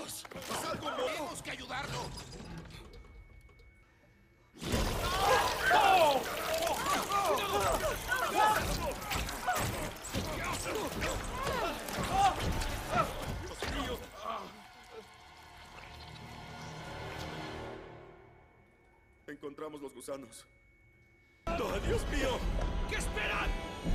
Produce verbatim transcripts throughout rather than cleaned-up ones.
¡Vamos! ¡Haz algo, mono! ¡Tenemos que ayudarlo! ¡Dios mío! Encontramos los gusanos. ¡Oh, Dios mío! ¿Qué esperan?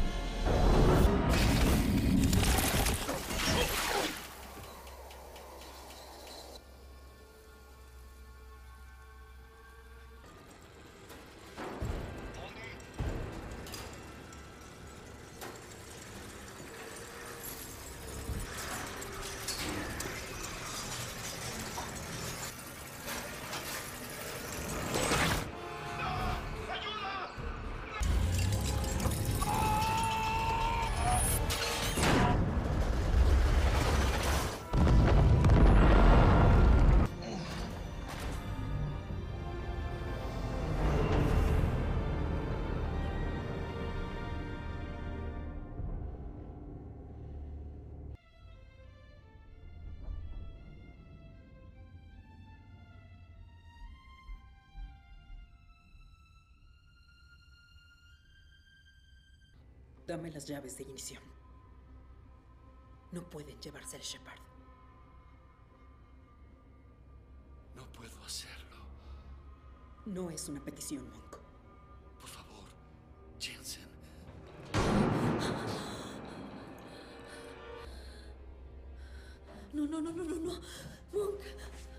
Dame las llaves de ignición. No pueden llevarse al Shepard. No puedo hacerlo. No es una petición, Monk. Por favor, Jensen. No, no, no, no, no, no. Monk.